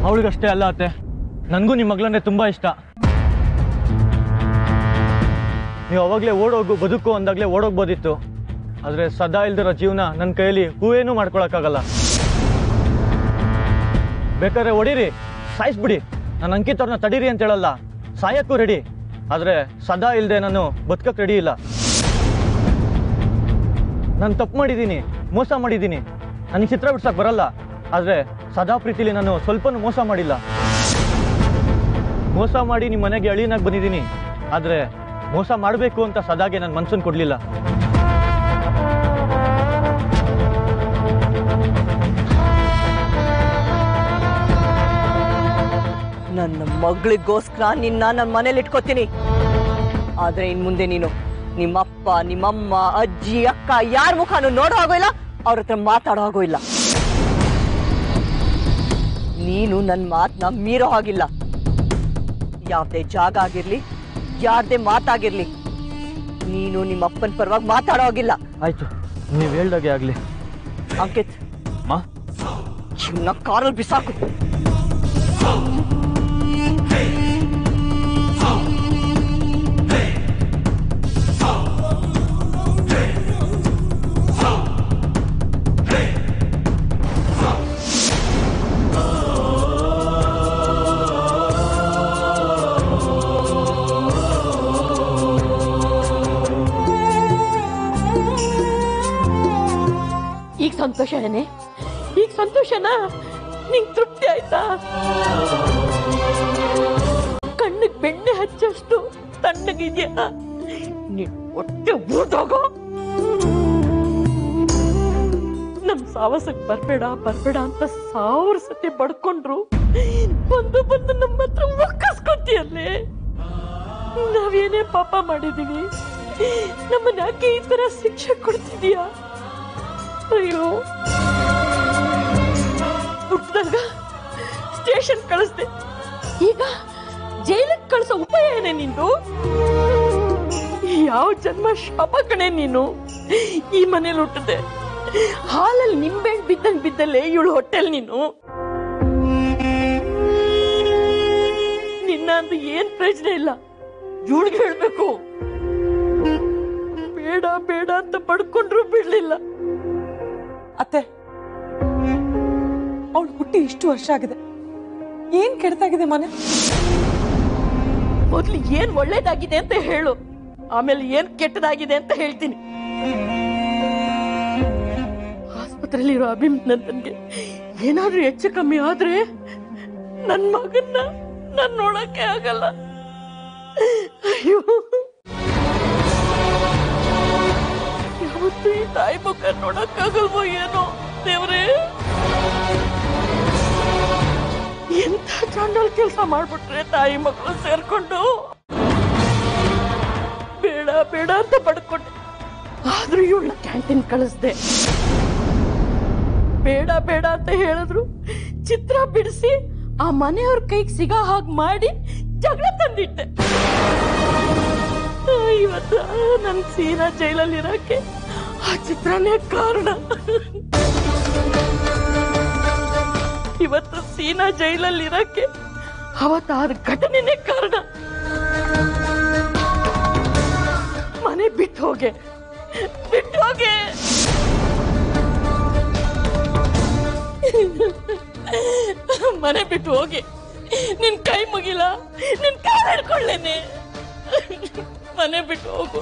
ಅವಳಿಗಷ್ಟೇ ಅಲ್ಲ ಅತ್ತೆ, ನನಗೂ ನಿಮ್ಮ ಮಗಳಂದ್ರೆ ತುಂಬ ಇಷ್ಟ. ನೀವು ಅವಾಗಲೇ ಓಡೋಗು ಬದುಕು ಅಂದಾಗಲೇ ಓಡೋಗ್ಬೋದಿತ್ತು. ಆದರೆ ಸದಾ ಇಲ್ದಿರೋ ಜೀವನ ನನ್ನ ಕೈಯಲ್ಲಿ ಹೂವೇನೂ ಮಾಡ್ಕೊಳಕ್ಕಾಗಲ್ಲ. ಬೇಕಾದ್ರೆ ಹೊಡೀರಿ, ಸಾಯಿಸ್ಬಿಡಿ, ನಾನು ಅಂಕಿತ್ ಅವ್ರನ್ನ ತಡೀರಿ ಅಂತ ಹೇಳಲ್ಲ, ಸಾಯಕ್ಕೂ ರೆಡಿ. ಆದರೆ ಸದಾ ಇಲ್ಲದೆ ನಾನು ಬದುಕಕ್ಕೆ ರೆಡಿ ಇಲ್ಲ. ನಾನು ತಪ್ಪು ಮಾಡಿದ್ದೀನಿ, ಮೋಸ ಮಾಡಿದ್ದೀನಿ, ನನಗೆ ಚಿತ್ರ ಬಿಡ್ಸಕ್ಕೆ ಬರಲ್ಲ. ಆದರೆ ಸದಾ ಪ್ರೀತಿಲಿ ನಾನು ಸ್ವಲ್ಪನೂ ಮೋಸ ಮಾಡಿಲ್ಲ. ಮೋಸ ಮಾಡಿ ನಿಮ್ಮ ಮನೆಗೆ ಅಳಿಯನಾಗಿ ಬಂದಿದ್ದೀನಿ. ಆದರೆ ಮೋಸ ಮಾಡಬೇಕು ಅಂತ ಸದಾಗೆ ನನ್ನ ಮನಸ್ಸನ್ನು ಕೊಡಲಿಲ್ಲ. ನನ್ನ ಮಗಳಿಗೋಸ್ಕರ ನಿನ್ನ ನನ್ನ ಮನೇಲಿ ಇಟ್ಕೋತೀನಿ. ಆದ್ರೆ ಇನ್ ಮುಂದೆ ನೀನು ನಿಮ್ಮಪ್ಪ, ನಿಮ್ಮಮ್ಮ, ಅಜ್ಜಿ, ಅಕ್ಕ ಯಾರ ಮುಖನೂ ನೋಡೋ ಆಗೋ ಇಲ್ಲ, ಅವ್ರ ಹತ್ರ ಮಾತಾಡೋ ಆಗೋ ಇಲ್ಲ. ನೀನು ನನ್ನ ಮಾತನ್ನ ಮೀರೋ ಹಾಗಿಲ್ಲ. ಯಾವ್ದೇ ಜಾಗ ಆಗಿರ್ಲಿ, ಯಾರ್ದೇ ಮಾತಾಗಿರ್ಲಿ, ನೀನು ನಿಮ್ಮಪ್ಪನ ಪರವಾಗಿ ಮಾತಾಡೋ ಆಗಿಲ್ಲ. ಆಯ್ತು, ನೀವು ಹೇಳ್ದಾಗೆ ಆಗ್ಲಿ. ಅಂಕಿತ್, ಇವನ್ನ ಕಾರಲ್ಲಿ ಬಿಸಾಕು. ಈಗ ಸಂತೋಷನೇ? ಈಗ ಸಂತೋಷನಾ? ನಿಂಗೆ ತೃಪ್ತಿ ಆಯ್ತಾ? ಕಣ್ಣಿಗೆ ಬೆಣ್ಣೆ ಹಚ್ಚಷ್ಟು ತಣ್ಣಗಿದ್ಯಾ? ನೀನ್ ಹೊಟ್ಟೆ ಊರ್ದೋಗೋ. ನಮ್ ಸಾವಸಕ್ ಬರ್ಬೇಡ ಬರ್ಬೇಡ ಅಂತ 1000 ಸತಿ ಬಡ್ಕೊಂಡ್ರು ಬಂದು ಬಂದು ನಮ್ಮ ಹತ್ರ ಒಕ್ಕಸ್ಕೊತೀಯಲ್ಲೇ. ನಾವೇನೇ ಪಾಪ ಮಾಡಿದೀವಿ, ನಮ್ಮನ್ನ ಯಾಕೆ ಈ ತರ ಶಿಕ್ಷೆ ಕೊಡ್ತಿದೀಯಾ? ಅಯ್ಯೋ, ಹುಟ್ಟಿದಾಗ ಸ್ಟೇಷನ್ ಕಳಿಸ್ದೆ, ಈಗ ಜೈಲಿಗೆ ಕಳಿಸೋ ಉಪಾಯ ಏನೇ ನಿಂದು? ಯಾವ ಜನ್ಮ ಶಾಪ ಕಣೆ ನೀನು. ಈ ಮನೇಲಿ ಹುಟ್ಟದೆ, ಹಾಲಲ್ಲಿ ನಿಂಬೆಹಣ್ಣು ಬಿದ್ದಂಗ್ ಬಿದ್ದಲ್ಲೇ ಇವಳು ಹೊಟ್ಟೆಲ್ ನೀನು. ನಿನ್ನ ಅಂತ ಏನ್ ಪ್ರಯೋಜನ ಇಲ್ಲ. ಇವಳಿಗೆ ಹೇಳ್ಬೇಕು, ಬೇಡ ಬೇಡ ಅಂತ ಪಡ್ಕೊಂಡ್ರು ಬಿಡ್ಲಿಲ್ಲ. ಅತ್ತೆ, ಅವಳು ಹುಟ್ಟಿ ಇಷ್ಟು ವರ್ಷ ಆಗಿದೆ, ಏನ್ ಕೆಡ್ತಾಗಿದೆ ಮನೆ? ಮೊದ್ಲು ಏನ್ ಒಳ್ಳೇದಾಗಿದೆ ಅಂತ ಹೇಳು, ಆಮೇಲೆ ಏನ್ ಕೆಟ್ಟದಾಗಿದೆ ಅಂತ ಹೇಳ್ತೀನಿ. ಆಸ್ಪತ್ರೆಯಲ್ಲಿರೋ ಅಭಿನಂದನ್ಗೆ ಏನಾದ್ರೂ ಹೆಚ್ಚು ಕಮ್ಮಿ ಆದ್ರೆ ನನ್ ಮಗನ್ನ ನಾನ್ ನೋಡಕ್ಕೆ ಆಗಲ್ಲ. ಅಯ್ಯೋ, ಯಾವತ್ತೂ ಈ ತಾಯಿ ಮುಖ ನೋಡಕ್ಕಾಗಲ್ವೋ ಏನೋ ದೇವ್ರೇ. ಎಂತ ಚಾಂಡಲ್ ಕೆಲಸ ಮಾಡ್ಬಿಟ್ರೆ ತಾಯಿ ಮಕ್ಕಳು ಸೇರ್ಕೊಂಡು. ಬೇಡ ಬೇಡ ಅಂತ ಪಡ್ಕೊಂಡೆ, ಆದ್ರೂ ಇವಳ ಕ್ಯಾಂಟೀನ್ ಕಳಿಸ್ದೆ. ಬೇಡ ಬೇಡ ಅಂತ ಹೇಳಿದ್ರು ಚಿತ್ರ ಬಿಡಿಸಿ ಆ ಮನೆಯವ್ರ ಕೈಗೆ ಸಿಗೋ ಹಾಗೆ ಮಾಡಿ ಜಗಳ ತಂದಿಟ್ಟೆ. ಇವತ್ತು ನನ್ ಸೀನಾ ಜೈಲಲ್ಲಿ ಇರಕ್ಕೆ ಆ ಚಿತ್ರನೇ ಕಾರಣ. ಇವತ್ತು ಸೀನಾ ಜೈಲಲ್ಲಿ ಇರಕ್ಕೆ ಅವತ್ತಾದ ಘಟನೆನೇ ಕಾರಣ. ಮನೆ ಬಿಟ್ಟು ಹೋಗೆ, ಬಿಟ್ಟು ಹೋಗೆ. ಮನೆ ಬಿಟ್ಟು ಹೋಗಿ, ನಿನ್ ಕೈ ಮುಗಿಲ, ನಿನ್ ಕೈ ಹಿಡ್ಕೊಳ್ಳೇನೆ. ಮನೆ ಬಿಟ್ಟು ಹೋಗು.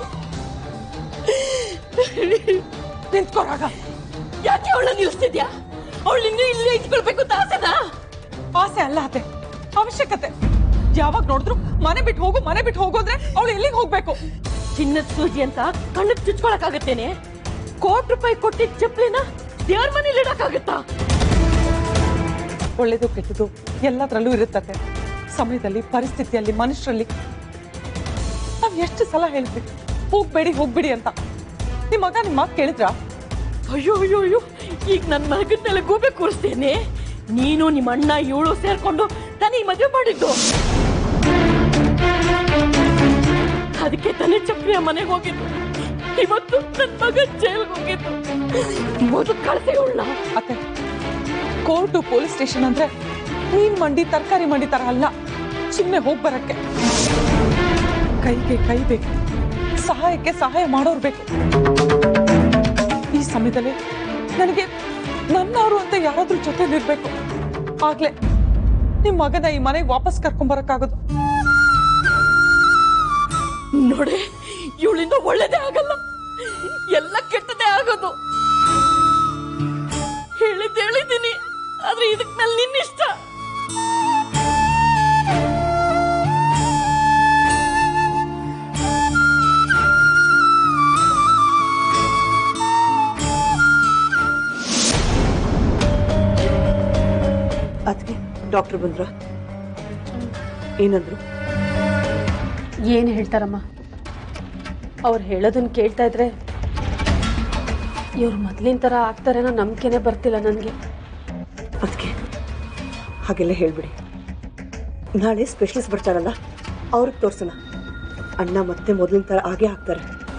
ನಿಂತ್ಕೊರಾಗ. ಯಾಕೆ ಅವಳ ನಿಲ್ಲಿಸ್ತಿದ್ಯಾ? ಅವಳು ಇನ್ನೂ ಇಲ್ಲೇ ಇಟ್ಕೊಳ್ಬೇಕು ಅಂತ ಆಸೆನಾ? ಆಸೆ ಅಲ್ಲ ಅತ್ತೆ, ಅವಶ್ಯಕತೆ. ಯಾವಾಗ ನೋಡಿದ್ರು ಮನೆ ಬಿಟ್ಟು ಹೋಗು, ಮನೆ ಬಿಟ್ಟು ಹೋಗೋದ್ರೆ ಅವಳು ಎಲ್ಲಿಗೆ ಹೋಗ್ಬೇಕು? ಚಿನ್ನದ ಸೂಜಿ ಅಂತ ಕಣ್ಣಕ್ಕೆ ಚುಚ್ಕೊಳಕ್ಕಾಗತ್ತೇನೆ? ₹1,00,00,000 ಕೊಟ್ಟಿದ್ದ ಚಪ್ಪಲಿನ ದೇವ್ರ ಮನೇಲಿ ಇಡಕ್ಕಾಗತ್ತಾ? ಒಳ್ಳೇದು ಕೆಟ್ಟದು ಎಲ್ಲದರಲ್ಲೂ ಇರುತ್ತದೆ. ಸಮಯದಲ್ಲಿ, ಪರಿಸ್ಥಿತಿಯಲ್ಲಿ, ಮನುಷ್ಯರಲ್ಲಿ ನಾವ್ ಎಷ್ಟು ಸಲ ಹೇಳಿದ್ವಿ ಹೋಗ್ಬೇಡಿ ಹೋಗ್ಬೇಡಿ ಅಂತ. ನಿಮ್ ಮಗ ನಿಮ್ ಮಾತು ಕೇಳಿದ್ರ? ಅಯ್ಯೋ ಅಯ್ಯೋ ಅಯ್ಯೋ, ಈಗ ನನ್ನ ಮಗನ ಮೇಲೆ ಗೂಬೆ ಕೂರಿಸ್ತೇನೆ. ನೀನು ನಿಮ್ಮ ಅಣ್ಣ ಇವಳು ಸೇರ್ಕೊಂಡು ತಾನೇ ಈ ಮದುವೆ ಮಾಡಿದ್ದು. ಅದಕ್ಕೆ ತಾನೇ ಚಪ್ರಿಯ ಮನೆಗೆ ಹೋಗಿದ್ದು. ಇವತ್ತು ನನ್ನ ಮಗ ಜೈಲ್ಗೆ ಹೋಗಿದ್ದು. ಮೊದಲು ಕಳ್ಸೆ ಇವಳನ್ನ. ಅತ್ತೆ, ಕೋರ್ಟು ಪೊಲೀಸ್ ಸ್ಟೇಷನ್ ಅಂದ್ರೆ ಮೀನ್ ಮಂಡಿ ತರಕಾರಿ ಮಂಡಿ ತರ ಅಲ್ಲ, ಸುಮ್ಮನೆ ಹೋಗ್ ಬರಕ್ಕೆ. ಕೈಗೆ ಕೈ ಬೇಕು, ಸಹಾಯಕ್ಕೆ ಸಹಾಯ ಮಾಡೋರು ಬೇಕು. ಈ ಸಮಯದಲ್ಲಿ ನನಗೆ ನನ್ನವರು ಅಂತ ಯಾರಾದ್ರೂ ಜೊತೆಲಿರ್ಬೇಕು. ಆಗ್ಲೇ ನಿಮ್ ಮಗನ ಈ ಮನೆಗೆ ವಾಪಸ್ ಕರ್ಕೊಂಡ್ಬರಕ್ಕಾಗೋದು. ನೋಡಿ, ಇವಳಿಂದ ಒಳ್ಳೇದೇ ಆಗಲ್ಲ, ಎಲ್ಲ ಕೆಟ್ಟದೇ ಆಗೋದು. ಹೇಳಿದ್ದೀನಿ, ಆದ್ರೆ ಇದಕ್ ಮೇಲೆ ನಿನ್ನಿಷ್ಟ. ಅದಕ್ಕೆ ಡಾಕ್ಟರ್ ಬಂದ್ರ? ಏನಂದ್ರು? ಏನ್ ಹೇಳ್ತಾರಮ್ಮ, ಅವ್ರು ಹೇಳೋದನ್ನ ಕೇಳ್ತಾ ಇದ್ರೆ ಇವ್ರು ಮೊದ್ಲಿನ ತರ ಆಗ್ತಾರೇನೋ ನಂಬಿಕೆನೆ ಬರ್ತಿಲ್ಲ ನನ್ಗೆ. ಅದಕ್ಕೆ ಹಾಗೆಲ್ಲ ಹೇಳ್ಬಿಡಿ. ನಾಳೆ ಸ್ಪೆಷಲಿಸ್ಟ್ ಬರ್ತಾರಲ್ಲ, ಅವ್ರಿಗೆ ತೋರ್ಸೋಣ. ಅಣ್ಣ ಮತ್ತೆ ಮೊದಲಿನ ತರ ಹಾಗೆ ಆಗ್ತಾರೆ.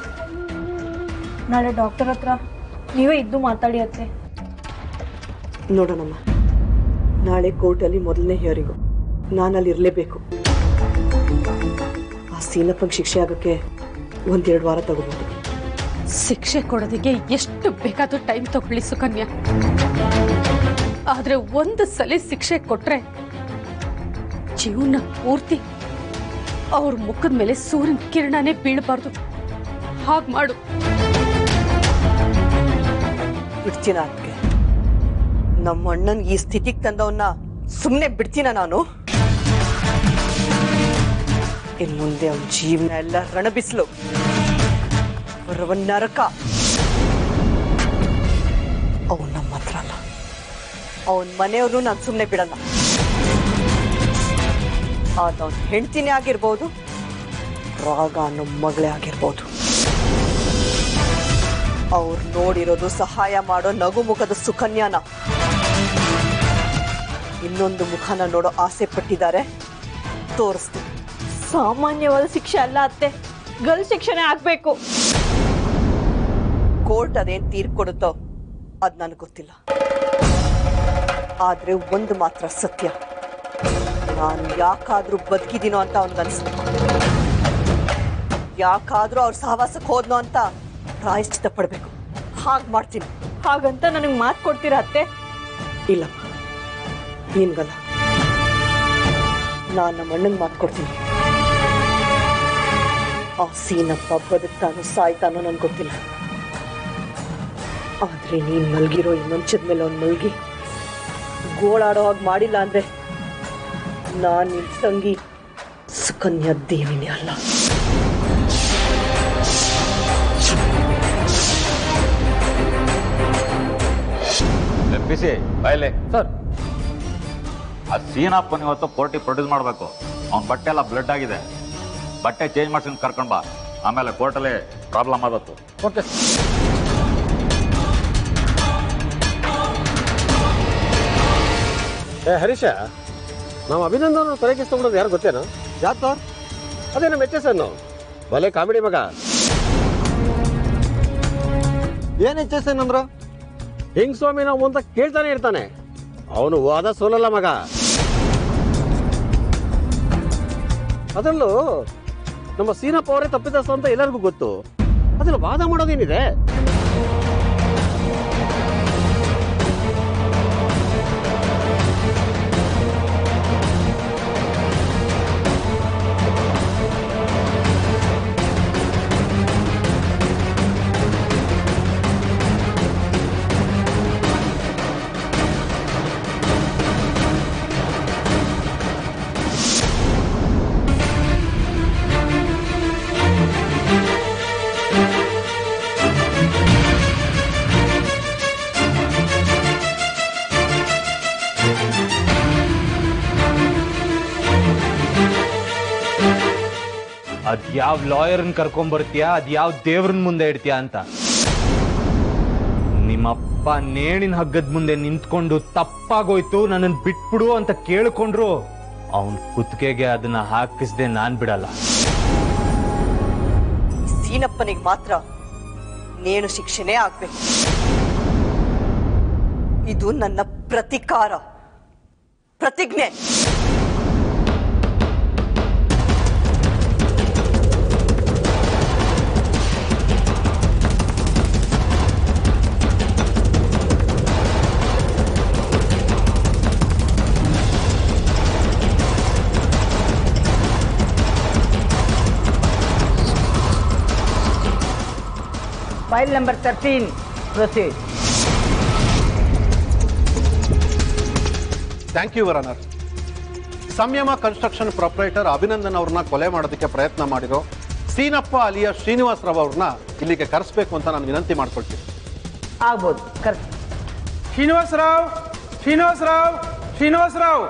ನಾಳೆ ಡಾಕ್ಟರ್ ಹತ್ರ ನೀವೇ ಇದ್ದು ಮಾತಾಡಿ ಅತ್ತೆ. ನೋಡೋಣಮ್ಮ, ನಾಳೆ ಕೋರ್ಟಲ್ಲಿ ಮೊದಲನೇ ಹಿಯರಿಂಗು. ನಾನಲ್ಲಿ ಇರಲೇಬೇಕು. ಆ ಸೀನಪ್ಪಂಗೆ ಶಿಕ್ಷೆ ಆಗೋಕ್ಕೆ 1-2 ವಾರ ತಗೋಬಹುದು. ಶಿಕ್ಷೆ ಕೊಡೋದಿಗೆ ಎಷ್ಟು ಬೇಕಾದ್ರೂ ಟೈಮ್ ತಗೊಳ್ಳಿ ಸುಕನ್ಯಾ, ಆದ್ರೆ ಒಂದು ಸಲ ಶಿಕ್ಷೆ ಕೊಟ್ರೆ ಜೀವನ ಪೂರ್ತಿ ಅವ್ರ ಮುಖದ ಮೇಲೆ ಸೂರ್ಯನ ಕಿರಣನೇ ಬೀಳಬಾರ್ದು. ಹಾಗೆ ಮಾಡು. ಬಿಡ್ತೀನ ಅದಕ್ಕೆ? ನಮ್ಮ ಅಣ್ಣನ್ ಈ ಸ್ಥಿತಿಗೆ ತಂದವನ್ನ ಸುಮ್ಮನೆ ಬಿಡ್ತೀನ ನಾನು? ಇನ್ ಮುಂದೆ ಅವನ ಜೀವನ ಎಲ್ಲ ರಣಬಿಸ್ಲು, ನರಕ. ಅವನ್ ನಮ್ಮ ಹತ್ರ ಅಲ್ಲ, ಅವನ್ ಮನೆಯವ್ರು ನಾನು ಸುಮ್ಮನೆ ಬಿಡಲ್ಲ. ಅವನ್ ಹೆಂಡ್ತಿನೇ ಆಗಿರ್ಬೋದು, ರಾಗ ಅನ್ನೋ ಮಗಳೇ ಆಗಿರ್ಬೋದು. ಅವ್ರು ನೋಡಿರೋದು ಸಹಾಯ ಮಾಡೋ ನಗು ಮುಖದ ಸುಕನ್ಯಾನ. ಇನ್ನೊಂದು ಮುಖನ ನೋಡೋ ಆಸೆ ಪಟ್ಟಿದ್ದಾರೆ, ತೋರಿಸ್ತೀನಿ. ಸಾಮಾನ್ಯವಾದ ಶಿಕ್ಷೆ ಅಲ್ಲ ಅತ್ತೆ, ಗಲ್ ಶಿಕ್ಷೆನೇ ಆಗ್ಬೇಕು. ಕೋರ್ಟ್ ಅದೇನ್ ತೀರ್ಪು ಕೊಡುತ್ತೋ ಅದ್ ನನಗೆ ಗೊತ್ತಿಲ್ಲ. ಆದ್ರೆ ಒಂದು ಮಾತ್ರ ಸತ್ಯ, ನಾನು ಯಾಕಾದ್ರೂ ಬದುಕಿದೀನೋ ಅಂತ ಅವನಿಗನ್ಸ್ಬೇಕು. ಯಾಕಾದ್ರೂ ಅವ್ರ ಸಹವಾಸಕ್ಕೆ ಹೋದ್ನೋ ಅಂತ ಪ್ರಾಯಶ್ಚಿತ್ತ ಪಡ್ಬೇಕು. ಹಾಗೆ ಮಾಡ್ತೀನಿ. ಹಾಗಂತ ನನಗೆ ಮಾತು ಕೊಡ್ತೀರಾ ಅತ್ತೆ? ಇಲ್ಲಮ್ಮ, ನಿನ್ಗಲ್ಲ, ನಾನು ನಮ್ಮ ಅಣ್ಣಂಗೆ ಮಾತು ಕೊಡ್ತೀನಿ. ಆ ಸೀನಪ್ಪ ಬದುಕ್ತಾನೋ ಸಾಯ್ತಾನೋ ನನ್ಗೆ ಗೊತ್ತಿಲ್ಲ. ಆದ್ರೆ ನೀನ್ ಮಲ್ಗಿರೋ ಈ ಮಂಚದ ಮೇಲೆ ಅವ್ನು ಮಲ್ಗಿ ಗೋಳಾಡೋ ಹಾಗೆ ಮಾಡಿಲ್ಲ ಅಂದ್ರೆ ನಾನ್ ನಿನ್ ತಂಗಿ ಸುಕನ್ಯಾ ದೇವಿನೇ ಅಲ್ಲ. ಬಿಸಿ ಬಾಯ್ಲೆ ಸರ್. ಆ ಸೀನಪ್ಪನ ಇವತ್ತು ಕೋರ್ಟಿಗೆ ಪ್ರೊಡ್ಯೂಸ್ ಮಾಡಬೇಕು. ಅವ್ನ ಬಟ್ಟೆ ಎಲ್ಲ ಬ್ಲಡ್ ಆಗಿದೆ, ಬಟ್ಟೆ ಚೇಂಜ್ ಮಾಡ್ಸ್ಕೊಂಡು ಕರ್ಕೊಂಡ್ ಬಾ. ಆಮೇಲೆ ಕೋರ್ಟಲ್ಲಿ ಪ್ರಾಬ್ಲಮ್ ಆದತ್ತು. ಓಕೆ. ಹರೀಶ, ನಾವು ಅಭಿನಂದನ ತೊಲಗಿಸ್ಕೊಂಡ್ಬಿಡೋದು ಯಾರು ಗೊತ್ತೇನೋ? ಯಾಕೆ ಸರ್? ಅದೇ ನಮ್ಮ ಎಚ್ ಎಸ್ ಅನ್ನು ಭಲೆ ಕಾಮಿಡಿ ಮಗ. ಏನ್ ಎಚ್ ಎಸ್ ಅಂದ್ರ? ಹಿಂಗ್ ಸ್ವಾಮಿ ನಾವು ಅಂತ ಕೇಳ್ತಾನೆ ಇರ್ತಾನೆ. ಅವನು ವಾದ ಸೋಲಲ್ಲ ಮಗ. ಅದರಲ್ಲೂ ನಮ್ಮ ಸೀನಪ್ಪ ಅವರೇ ತಪ್ಪಿದಸ್ತು ಅಂತ ಎಲ್ಲರಿಗೂ ಗೊತ್ತು. ಅದ್ರಲ್ಲಿ ವಾದ ಮಾಡೋದೇನಿದೆ? ಅದ್ಯಾವ ಲಾಯರ್ನ ಕರ್ಕೊಂಡ್ಬರ್ತೀಯಾ, ಅದ್ಯಾವ ದೇವ್ರನ್ ಮುಂದೆ ಇಡ್ತೀಯಾ ಅಂತ. ನಿಮ್ಮಪ್ಪ ನೇಣಿನ ಹಗ್ಗದ ಮುಂದೆ ನಿಂತ್ಕೊಂಡು ತಪ್ಪಾಗೋಯ್ತು ನನ್ನನ್ನು ಬಿಟ್ಬಿಡು ಅಂತ ಕೇಳ್ಕೊಂಡ್ರು ಅವನ್ ಕುತ್ತಿಗೆಗೆ ಅದನ್ನ ಹಾಕಿಸ್ದೆ ನಾನ್ ಬಿಡಲ್ಲ. ಸೀನಪ್ಪನಿಗೆ ಮಾತ್ರ ನೇಣು ಶಿಕ್ಷೆನೇ ಆಗ್ಬೇಕು. ಇದು ನನ್ನ ಪ್ರತಿಕಾರ. ಪ್ರತಿಜ್ಞೆ. File number 13, proceed. Thank you your honour. Samyama construction proprietor Abhinandan ಅವ್ರನ್ನ ಕೊಲೆ ಮಾಡೋದಕ್ಕೆ ಪ್ರಯತ್ನ ಮಾಡಿರೋ ಸೀನಪ್ಪ ಅಲಿಯ ಶ್ರೀನಿವಾಸ್ ರಾವ್ ಅವ್ರನ್ನ ಇಲ್ಲಿಗೆ ಕರೆಸಬೇಕು ಅಂತ ನಾನು ವಿನಂತಿ ಮಾಡ್ಕೊಳ್ತೀನಿ. ಆಗ್ಬೋದು, ಕರೆಕ್ಟ್. ಶ್ರೀನಿವಾಸ್ ರಾವ್, ಶ್ರೀನಿವಾಸ್ ರಾವ್, ಶ್ರೀನಿವಾಸ್ ರಾವ್.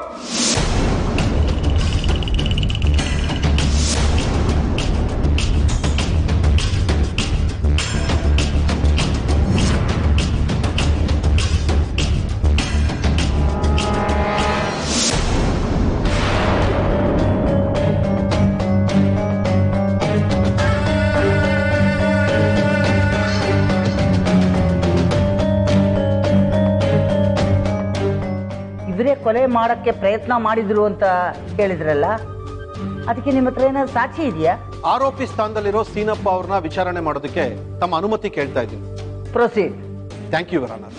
ಇವರೇ ಕೊಲೆ ಮಾಡಕ್ಕೆ ಪ್ರಯತ್ನ ಮಾಡಿದ್ರು ಅಂತ ಹೇಳಿದ್ರಲ್ಲ, ಅದಕ್ಕೆ ನಿಮ್ಮ ಹತ್ರ ಏನಾದ್ರು ಸಾಕ್ಷಿ ಇದೆಯಾ? ಆರೋಪಿ ಸ್ಥಾನದಲ್ಲಿರೋ ಸೀನಪ್ಪ ಅವ್ರನ್ನ ವಿಚಾರಣೆ ಮಾಡೋದಕ್ಕೆ ತಮ್ಮ ಅನುಮತಿ ಕೇಳ್ತಾ ಇದ್ದೀನಿ. Proceed. Thank you your honour.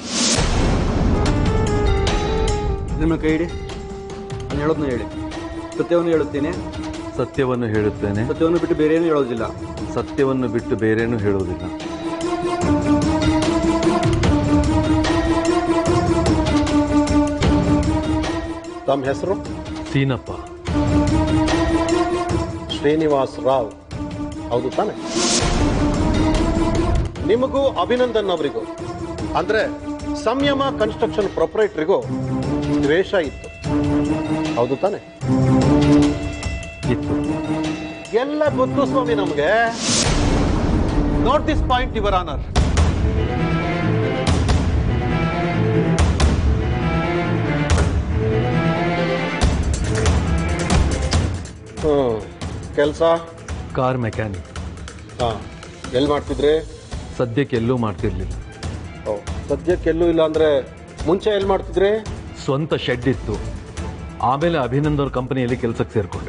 ನಿಮ್ಮ ಕೈ ಇಡಿ. ನಾನು ಹೇಳೋದನ್ನ ಹೇಳಿ. ಸತ್ಯವನ್ನು ಹೇಳುತ್ತೇನೆ. ಸತ್ಯವನ್ನು ಹೇಳುತ್ತೇನೆ. ಸತ್ಯವನ್ನು ಬಿಟ್ಟು ಬೇರೇನೂ ಹೇಳೋದಿಲ್ಲ. ಸತ್ಯವನ್ನು ಬಿಟ್ಟು ಬೇರೇನೂ ಹೇಳುವುದಿಲ್ಲ. ತಮ್ಮ ಹೆಸರು? ಸೀನಪ್ಪ. ಶ್ರೀನಿವಾಸ್ ರಾವ್, ಹೌದು ತಾನೆ? ನಿಮಗೂ ಅಭಿನಂದನ್ ಅವರಿಗೂ ಅಂದ್ರೆ ಸಂಯಮ ಕನ್ಸ್ಟ್ರಕ್ಷನ್ ಪ್ರೊಪ್ರೈಟರಿಗೂ ದ್ವೇಷ ಇತ್ತು, ಹೌದು ತಾನೆ? ಇತ್ತು. ಎಲ್ಲ ಗೊತ್ತು ಸ್ವಾಮಿ ನಮಗೆ. Note this point your honour. ಕೆಲಸ? Car mechanic. ಎಲ್ಲಿ ಮಾಡ್ತಿದ್ರಿ? ಸದ್ಯಕ್ಕೆ ಎಲ್ಲೂ ಮಾಡ್ತಿರ್ಲಿಲ್ಲ. ಸದ್ಯಕ್ಕೆ ಎಲ್ಲೂ ಇಲ್ಲ ಅಂದ್ರೆ ಮುಂಚೆ ಎಲ್ಲಿ ಮಾಡ್ತಿದ್ರಿ? ಸ್ವಂತ ಶೆಡ್ ಇತ್ತು, ಆಮೇಲೆ ಅಭಿನಂದನ್ ಕಂಪನಿಯಲ್ಲಿ ಕೆಲಸಕ್ಕೆ ಸೇರ್ಕೊಂಡೆ.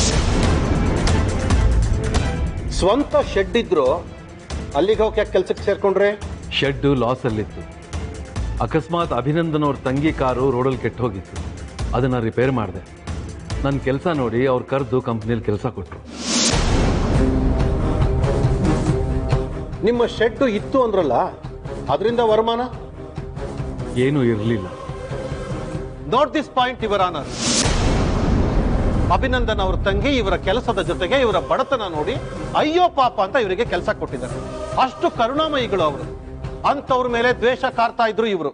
ಸ್ವಂತ ಶೆಡ್ ಇದ್ರು ಅಲ್ಲಿಗೆ ಹೋಗಿ ಯಾಕೆ ಕೆಲಸಕ್ಕೆ ಸೇರ್ಕೊಂಡ್ರೆ? Shed loss ಅಲ್ಲಿತ್ತು. ಅಕಸ್ಮಾತ್ ಅಭಿನಂದನ್ ಅವ್ರ ತಂಗಿ ಕಾರು ರೋಡಲ್ಲಿ ಕೆಟ್ಟು ಹೋಗಿತ್ತು, ಅದನ್ನ ರಿಪೇರ್ ಮಾಡಿದೆ. ನನ್ನ ಕೆಲಸ ನೋಡಿ ಅವ್ರು ಕರೆದು ಕಂಪ್ನಿಯಲ್ಲಿ ಕೆಲಸ ಕೊಟ್ಟರು. ನಿಮ್ಮ ಶೆಡ್ ಇತ್ತು ಅಂದ್ರಲ್ಲ, ಅದರಿಂದ ವರಮಾನ? ಏನೂ ಇರಲಿಲ್ಲ. Note this point your honour. Abhinandan ಅವ್ರ ತಂಗಿ ಇವರ ಕೆಲಸದ ಜೊತೆಗೆ ಇವರ ಬಡತನ ನೋಡಿ ಅಯ್ಯೋ ಪಾಪ ಅಂತ ಇವರಿಗೆ ಕೆಲಸ ಕೊಟ್ಟಿದ್ದಾರೆ. ಅಷ್ಟು ಕರುಣಾಮಯಿಗಳು ಅವರು. ಅಂತವ್ರ ಮೇಲೆ ದ್ವೇಷ ಕಾರ್ತಾ ಇದ್ರು ಇವರು.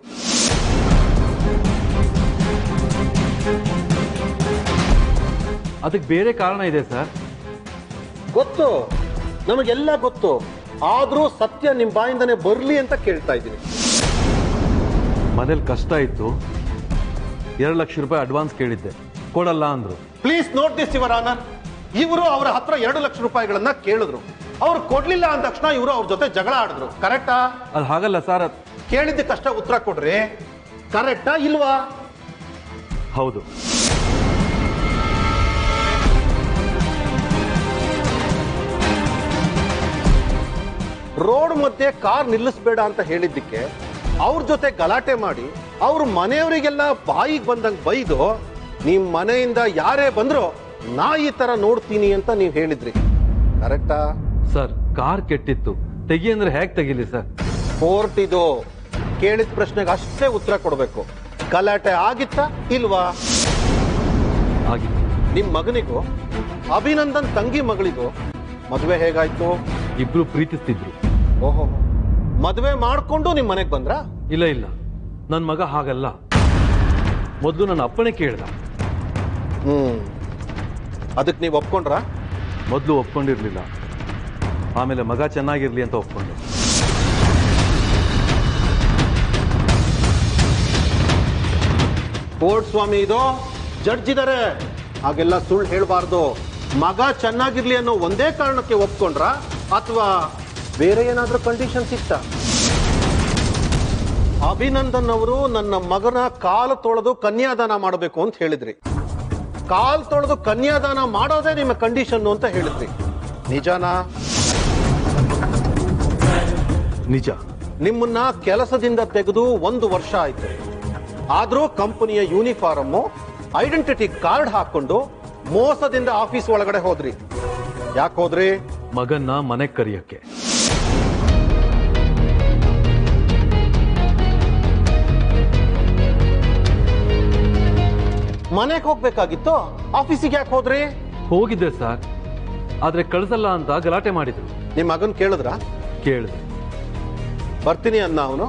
ಅದಕ್ಕೆ ಬೇರೆ ಕಾರಣ ಇದೆ ಸರ್. ಗೊತ್ತು, ನಮಗೆಲ್ಲ ಗೊತ್ತು. ಆದ್ರೂ ಸತ್ಯ ನಿಮ್ ಬಾಯಿಂದನೇ ಬರ್ಲಿ ಅಂತ ಕೇಳ್ತಾ ಇದ್ದೀನಿ. ಮನೇಲಿ ಕಷ್ಟ ಇತ್ತು, 2 ಲಕ್ಷ ರೂಪಾಯಿ ಅಡ್ವಾನ್ಸ್ ಕೇಳಿದ್ದೆ, ಕೊಡಲ್ಲ ಅಂದ್ರು. Please note this your honour. ಇವರು ಅವರ ಹತ್ರ 2 ಲಕ್ಷ ರೂಪಾಯಿಗಳನ್ನ ಕೇಳಿದ್ರು. ಅವ್ರು ಕೊಡ್ಲಿಲ್ಲ ಅಂದ ತಕ್ಷಣ ಇವರು ಅವ್ರ ಜೊತೆ ಜಗಳ ಆಡಿದ್ರು. ಕರೆಕ್ಟಾ? ಅದು ಹಾಗಲ್ಲ ಸರ್. ಕೇಳಿದ್ದಕ್ಕಷ್ಟ ಉತ್ತರ ಕೊಡ್ರಿ. ಕರೆಕ್ಟಾ ಇಲ್ವಾ? ಹೌದು. ರೋಡ್ ಮಧ್ಯೆ ಕಾರ್ ನಿಲ್ಲಿಸಬೇಡ ಅಂತ ಹೇಳಿದ್ದಕ್ಕೆ ಅವ್ರ ಜೊತೆ ಗಲಾಟೆ ಮಾಡಿ ಅವ್ರ ಮನೆಯವರಿಗೆಲ್ಲ ಬಾಯಿಗೆ ಬಂದಂಗೆ ಬೈದು ನಿಮ್ ಮನೆಯಿಂದ ಯಾರೇ ಬಂದ್ರು ನಾ ಈ ತರ ನೋಡ್ತೀನಿ ಅಂತ ನೀವು ಹೇಳಿದ್ರಿ. ಕರೆಕ್ಟಾ? ಸರ್, ಕಾರ್ ಕೆಟ್ಟಿತ್ತು, ತೆಗಿ ಅಂದ್ರೆ ಹೇಗೆ ತೆಗಿಲಿ ಸರ್? ಕೋರ್ಟ್ ಇದು. ಕೇಳಿದ ಪ್ರಶ್ನೆಗೆ ಅಷ್ಟೇ ಉತ್ತರ ಕೊಡ್ಬೇಕು. ಗಲಾಟೆ ಆಗಿತ್ತಾ ಇಲ್ವಾ? ಆಗಿತ್ತು. ನಿಮ್ ಮಗನಿಗೂ ಅಭಿನಂದನ್ ತಂಗಿ ಮಗಳಿಗೂ ಮದುವೆ ಹೇಗಾಯ್ತು? ಇಬ್ರು ಪ್ರೀತಿಸ್ತಿದ್ರು. ಓಹೋ, ಮದುವೆ ಮಾಡ್ಕೊಂಡು ನಿಮ್ ಮನೆಗೆ ಬಂದ್ರ? ಇಲ್ಲ ಇಲ್ಲ, ನನ್ನ ಮಗ ಹಾಗಲ್ಲ. ಮೊದಲು ನನ್ನ ಅಪ್ಪಣೆ ಕೇಳ್ದ. ಅದಕ್ಕೆ ನೀವು ಒಪ್ಕೊಂಡ್ರ? ಮೊದಲು ಒಪ್ಕೊಂಡಿರ್ಲಿಲ್ಲ, ಆಮೇಲೆ ಮಗ ಚೆನ್ನಾಗಿರ್ಲಿ ಅಂತ ಒಪ್ಕೊಂಡೆ. ಕೋರ್ಟ್ ಸ್ವಾಮಿ, ಇದು ಜಡ್ಜ್ ಇದಾರೆ, ಹಾಗೆಲ್ಲ ಸುಳ್ಳು ಹೇಳ್ಬಾರ್ದು. ಮಗ ಚೆನ್ನಾಗಿರ್ಲಿ ಅನ್ನೋ ಒಂದೇ ಕಾರಣಕ್ಕೆ ಒಪ್ಕೊಂಡ್ರ ಅಥವಾ ಬೇರೆ ಏನಾದ್ರೂ ಕಂಡೀಷನ್ಸ್ ಇತ್ತ? ಅಭಿನಂದನ್ ಅವರು ನನ್ನ ಮಗನ ಕಾಲು ತೊಳೆದು ಕನ್ಯಾದಾನ ಮಾಡಬೇಕು ಅಂತ ಹೇಳಿದ್ರಿ. ಕಾಲು ತೊಳೆದು ಕನ್ಯಾದಾನ ಮಾಡೋದೇ ನಿಮ್ಮ ಕಂಡೀಷನ್ ಅಂತ ಹೇಳಿದ್ರಿ. ನಿಜನಾ? ನಿಜ. ನಿಮ್ಮನ್ನ ಕೆಲಸದಿಂದ ತೆಗೆದು 1 ವರ್ಷ ಆಯ್ತು. ಆದ್ರೂ ಕಂಪನಿಯ ಯೂನಿಫಾರ್ಮ್, ಐಡೆಂಟಿಟಿ ಕಾರ್ಡ್ ಹಾಕೊಂಡು ಮೋಸದಿಂದ ಆಫೀಸ್ ಒಳಗಡೆ ಹೋದ್ರಿ. ಯಾಕೆ ಹೋದ್ರಿ? ಮಗನ್ನ ಮನೆಗೆ ಕರೆಯಕ್ಕೆ. ಮನೆಗೆ ಹೋಗ್ಬೇಕಾಗಿತ್ತು, ಆಫೀಸಿಗೆ ಯಾಕೆ ಹೋದ್ರಿ? ಹೋಗಿದ್ದೆ ಸರ್, ಆದ್ರೆ ಕಳ್ಸಲ್ಲ ಅಂತ ಗಲಾಟೆ ಮಾಡಿದ್ರು. ನಿಮ್ ಮಗನ್ ಕೇಳಿದ್ರ? ಕೇಳಿದೆ. ಬರ್ತೀನಿ ಅನ್ನ ಅವನು.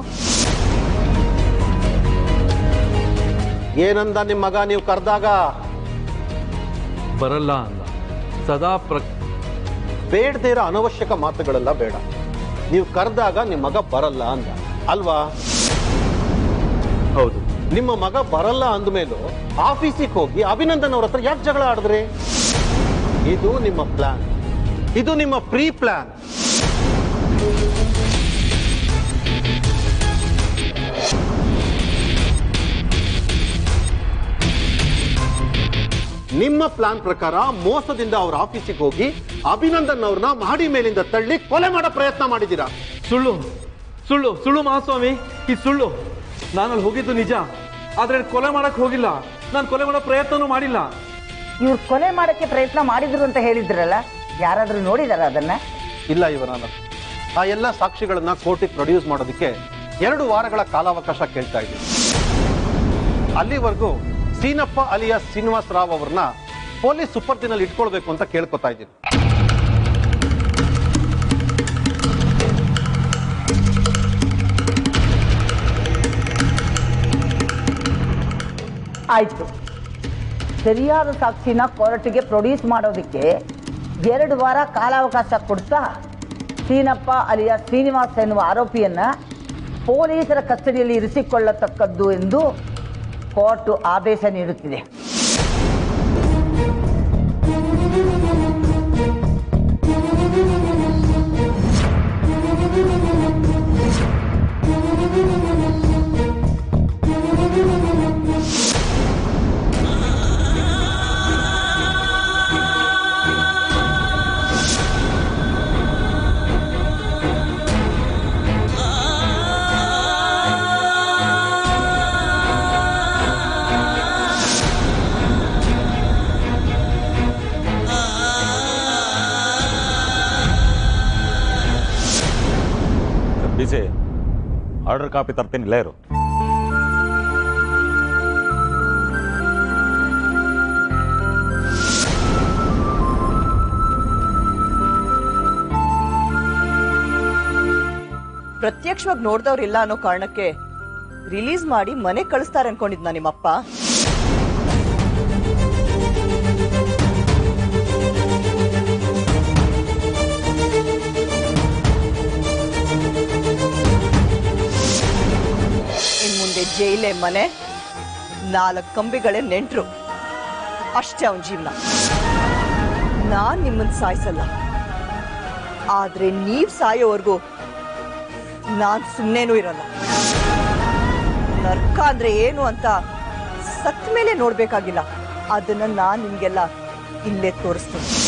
ಏನಂದ ನಿಮ್ ಮಗ ನೀವು ಕರೆದಾಗ? ಬರಲ್ಲ ಅಂದ. ಸದಾ ಬೇಡದೇ ಇರೋ ಅನವಶ್ಯಕ ಮಾತುಗಳೆಲ್ಲ ಬೇಡ. ನೀವು ಕರೆದಾಗ ನಿಮ್ ಮಗ ಬರಲ್ಲ ಅಂದ ಅಲ್ವಾ? ಹೌದು. ನಿಮ್ಮ ಮಗ ಬರಲ್ಲ ಅಂದ್ಮೇಲೂ ಆಫೀಸಿಗೆ ಹೋಗಿ ಅಭಿನಂದನ್ ಅವ್ರ ಹತ್ರ ಯಾಕೆ ಜಗಳ ಆಡಿದ್ರಿ? ಇದು ನಿಮ್ಮ ಪ್ಲಾನ್, ಇದು ನಿಮ್ಮ ಪ್ರೀ ಪ್ಲಾನ್. ನಿಮ್ಮ ಪ್ಲಾನ್ ಪ್ರಕಾರ ಮೋಸದಿಂದ ಅವ್ರ ಆಫೀಸಿಗೆ ಹೋಗಿ ಅಭಿನಂದನ್ ಅವ್ರನ್ನ ಮಹಡಿ ಮೇಲಿಂದ ತಳ್ಳಿ ಕೊಲೆ ಮಾಡೋ ಪ್ರಯತ್ನ ಮಾಡಿದ್ದೀರಾ. ಸುಳ್ಳು ಸುಳ್ಳು ಸುಳ್ಳು ಮಹಾಸ್ವಾಮಿ, ಈ ಸುಳ್ಳು. ನಾನಲ್ಲಿ ಹೋಗಿದ್ದು ನಿಜ, ಆದ್ರೆ ಕೊಲೆ ಮಾಡಕ್ ಹೋಗಿಲ್ಲ. ನಾನು ಕೊಲೆ ಮಾಡೋ ಪ್ರಯತ್ನನೂ ಮಾಡಿಲ್ಲ. ಇವ್ರು ಕೊಲೆ ಮಾಡಕ್ಕೆ ಪ್ರಯತ್ನ ಮಾಡಿದ್ರು ಅಂತ ಹೇಳಿದ್ರಲ್ಲ, ಯಾರಾದ್ರೂ ನೋಡಿದಾರ ಅದನ್ನ? ಇಲ್ಲ ಇವರನ್ನ. ಆ ಎಲ್ಲ ಸಾಕ್ಷಿಗಳನ್ನ ಕೋರ್ಟಿಗೆ ಪ್ರೊಡ್ಯೂಸ್ ಮಾಡೋದಕ್ಕೆ 2 ವಾರಗಳ ಕಾಲಾವಕಾಶ ಕೇಳ್ತಾ ಇದ್ದೀವಿ. ಅಲ್ಲಿವರೆಗೂ ಸೀನಪ್ಪ ಅಲಿಯಾಸ್ ಶ್ರೀನಿವಾಸ್ ರಾವ್ ಅವ್ರನ್ನ ಪೊಲೀಸ್ ಸುಪರ್ದಿನಲ್ಲಿ ಇಟ್ಕೊಳ್ಬೇಕು ಅಂತ ಕೇಳ್ಕೊತಾ ಇದ್ದೀನಿ. ಆಯ್ತು, ಸರಿಯಾದ ಸಾಕ್ಷಿನ ಕೋರ್ಟ್ಗೆ ಪ್ರೊಡ್ಯೂಸ್ ಮಾಡೋದಕ್ಕೆ 2 ವಾರ ಕಾಲಾವಕಾಶ ಕೊಡ್ತಾ ಸೀನಪ್ಪ ಅಲಿಯಾಸ್ ಶ್ರೀನಿವಾಸ್ ಎನ್ನುವ ಆರೋಪಿಯನ್ನ ಪೊಲೀಸರ ಕಸ್ಟಡಿಯಲ್ಲಿ ಇರಿಸಿಕೊಳ್ಳತಕ್ಕದ್ದು ಎಂದು ಕೋರ್ಟ್ ಆದೇಶ ನೀಡುತ್ತಿದೆ. ಬಿಸಿ ಆರ್ಡರ್ ಕಾಪಿ ತರ್ತೀನಿ, ಇಲ್ಲೇ ಇರು. ಪ್ರತ್ಯಕ್ಷವಾಗಿ ನೋಡ್ದವ್ರಿಲ್ಲ ಅನ್ನೋ ಕಾರಣಕ್ಕೆ ರಿಲೀಸ್ ಮಾಡಿ ಮನೆ ಕಳಿಸ್ತಾರೆ ಅನ್ಕೊಂಡಿದ್ನ ನಿಮ್ಮಪ್ಪ. ಇನ್ಮುಂದೆ ಜೈಲೇ ಮನೆ, 4 ಕಂಬಿಗಳೇ ನೆಂಟ್ರು, ಅಷ್ಟೇ ಅವನ ಜೀವನ. ನಾನ್ ನಿಮ್ಮನ್ನ ಸಾಯಿಸಲ್ಲ, ಆದ್ರೆ ನೀವ್ ಸಾಯೋವರೆಗೂ ನಾನ್ ಸುಮ್ಮನೇನೂ ಇರಲ್ಲ. ನರ್ಕ ಅಂದ್ರೆ ಏನು ಅಂತ ಸತ್ ಮೇಲೆ ನೋಡ್ಬೇಕಾಗಿಲ್ಲ, ಅದನ್ನ ನಾನ್ ನಿಮ್ಗೆಲ್ಲ ಇಲ್ಲೇ ತೋರಿಸ್ತೀನಿ.